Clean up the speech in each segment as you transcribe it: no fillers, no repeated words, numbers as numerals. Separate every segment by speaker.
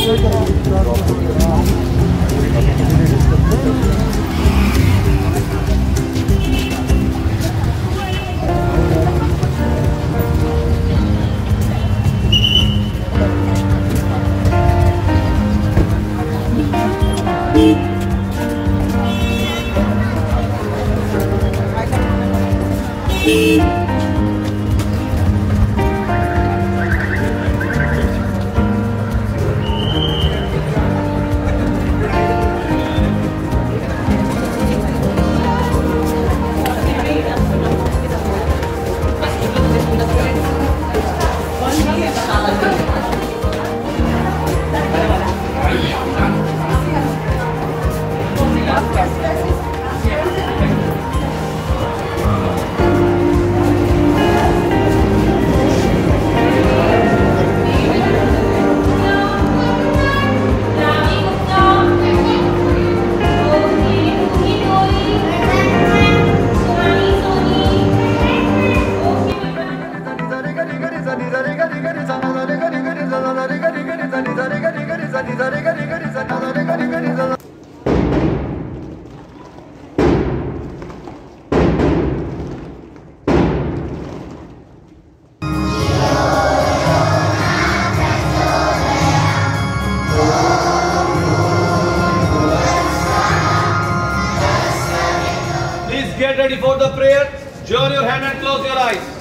Speaker 1: Get ready for the prayer. Join your hand and close your eyes.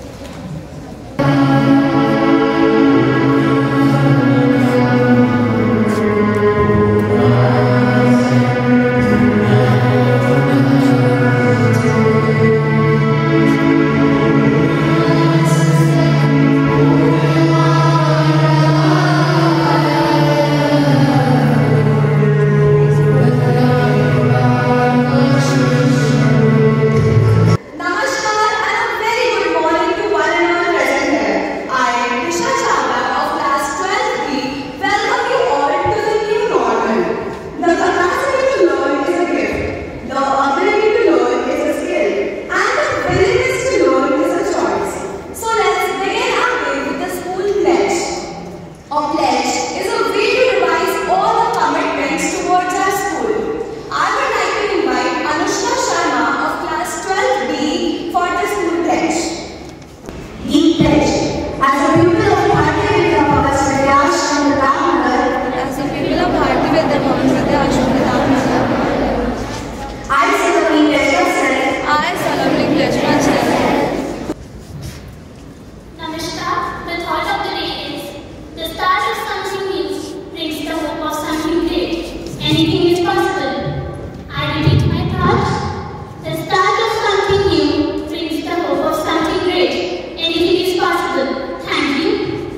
Speaker 2: Anything is possible. I repeat my thoughts. The start of something new brings the hope of something great. Anything is possible. Thank you.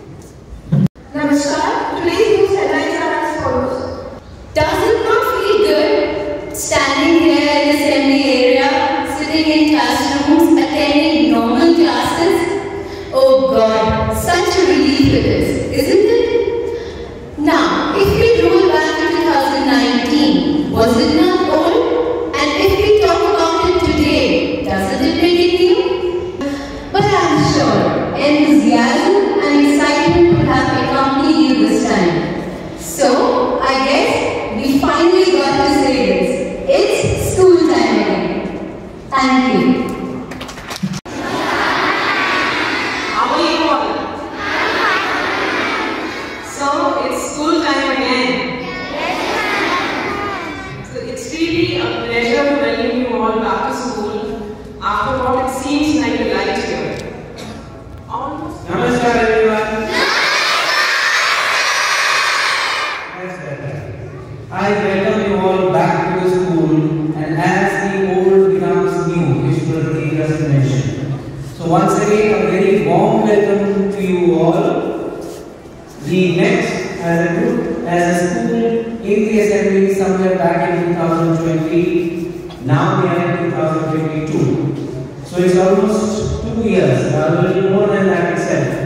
Speaker 3: Namaskar. Today's news headlines are as follows. Does it not feel good standing here in the assembly area, sitting in classrooms, attending normal classes? Oh God, such a relief it is, isn't it? Now, if we roll back to 2019, was it not old? And if we talk about it today, doesn't it make it new? But I'm sure enthusiasm and excitement would have accompanied you this time. So, I guess we finally got to say this. It's school time again. Thank you.
Speaker 4: How are you all? So, it's school time again. So, it's really a pleasure to welcome you all back to school after what it seems like a light year. Almost.
Speaker 5: Namaskar everyone. That's better. I welcome you all back to the school, and as the old becomes new, Ishwar just mentioned. So once again, a very warm welcome to you all. The next, as a group, as a school, in the assembly somewhere back in 2020, now we are in 2022. So it's almost 2 years, a little more than that itself.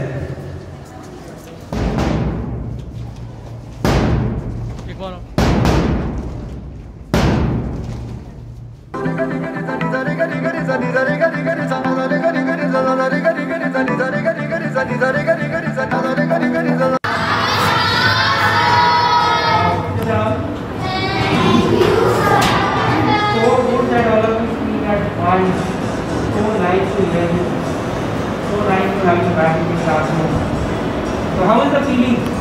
Speaker 6: have you back in the classroom. So how is the feeling?